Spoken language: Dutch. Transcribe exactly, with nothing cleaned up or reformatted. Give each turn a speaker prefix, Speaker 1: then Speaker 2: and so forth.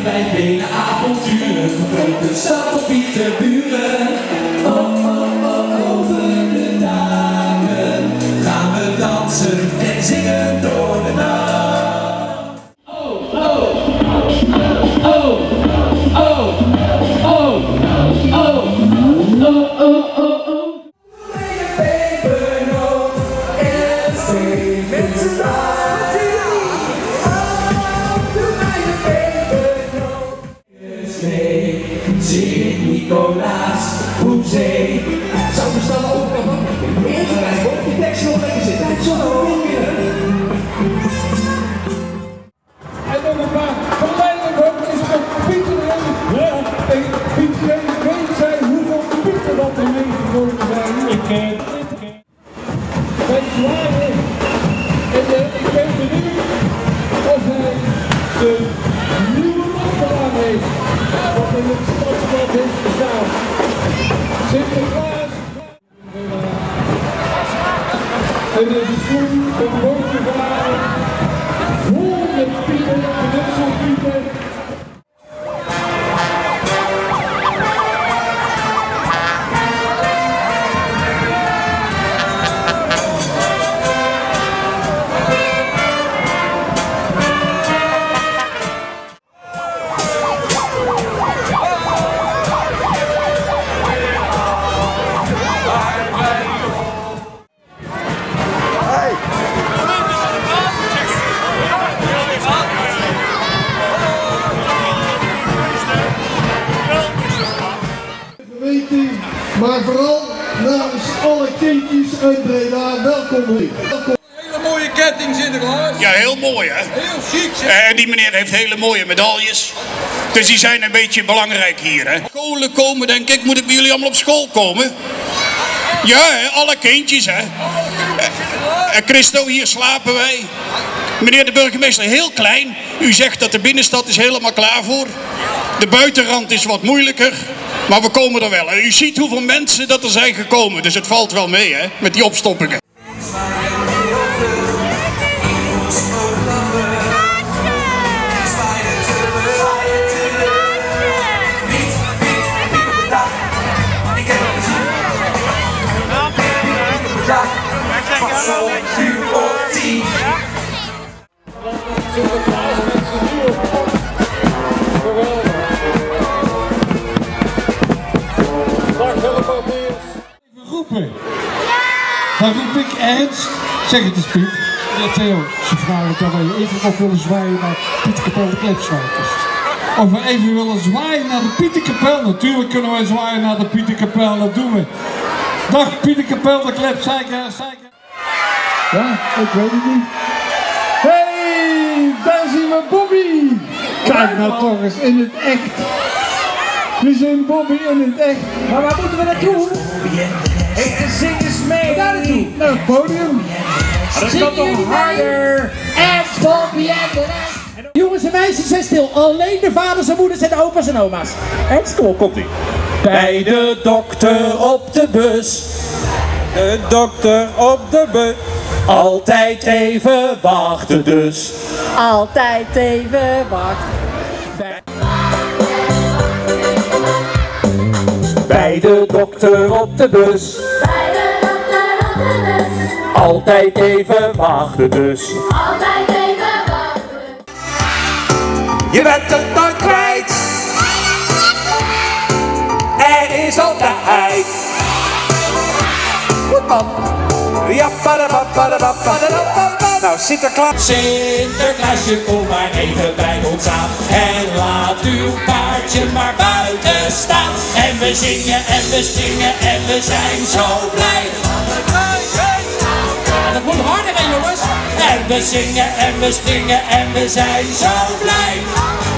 Speaker 1: wij vele avonturen, van de stad tot Pieterburen. Oh, oh, oh, over de dagen gaan we dansen en zingen door de nacht. Oh, oh, oh, oh, oh, oh, oh, oh, oh, oh. Sint-Nicolaas, hoezee. Zou we snel overkomen? Even kijken hoor, die tekst nog lekker zit. Het is wel weer.
Speaker 2: En nog een paar verleidelijke hoogtes van Pieter erin. Ja. En Pieter weet zij hoeveel Pieter dat er meegekomen zijn. Ik ken het. Bij de zware. En uh, ik ben benieuwd of hij de nieuwe makelaar heeft. Wat in het stadsblad heeft gestaan. Sinterklaas. En de schoen van Bovenvaren. Vol met Pieter, knutsel Pieter.
Speaker 3: Maar vooral namens alle kindjes uit Breda, welkom hier. Welkom.
Speaker 2: Een hele mooie ketting Sinterklaas.
Speaker 4: Ja, heel mooi hè.
Speaker 2: Heel chic zeg.
Speaker 4: En die meneer heeft hele mooie medailles. Dus die zijn een beetje belangrijk hier hè. Scholen komen denk ik, moet ik bij jullie allemaal op school komen? Ja, hè? Alle kindjes hè. En Christo, hier slapen wij. Meneer de burgemeester, heel klein. U zegt dat de binnenstad is helemaal klaar voor. De buitenrand is wat moeilijker. Maar we komen er wel. U ziet hoeveel mensen dat er zijn gekomen. Dus het valt wel mee hè, met die opstoppingen.
Speaker 3: Dan roep ik Ernst, zeg het eens Piet. Ja Theo, ze vragen het dan wel even nog willen zwaaien naar Pieterkapel de Klepswijkers. Of we even willen zwaaien naar de Pieterkapel. Natuurlijk kunnen wij zwaaien naar de Pieterkapel, dat doen we. Dag Pieterkapel de Klepswijkers. Ja, ik weet het niet. Hey, daar zien we Bobby. Kijk nou toch eens in het echt. We zien Bobby in het echt.
Speaker 5: Maar waar moeten we naartoe? Ik zing eens mee.
Speaker 3: Daar naartoe, naar het podium.
Speaker 5: Dat kan toch harder. En Bobby en de rest. Jongens en meisjes, zijn stil. Alleen de vaders en moeders en de opa's en oma's. Ernst, kom op, komt ie. Bij de dokter op de bus.
Speaker 6: De dokter op de bus.
Speaker 5: Altijd even wachten dus.
Speaker 7: Altijd even wachten.
Speaker 5: Bij... Bij de dokter op de bus.
Speaker 7: Bij de dokter op de bus.
Speaker 5: Altijd even wachten dus.
Speaker 7: Altijd even wachten.
Speaker 1: Je bent het nooit kwijt. Er is altijd. Goed man. Ja, nou, Sinterklaas.
Speaker 5: Sinterklaasje, kom maar even bij ons aan. En laat uw paardje maar buiten staan. En we zingen en we springen en we zijn zo blij. Ja, dat moet harder hè jongens. En we zingen en we springen en we zijn zo blij.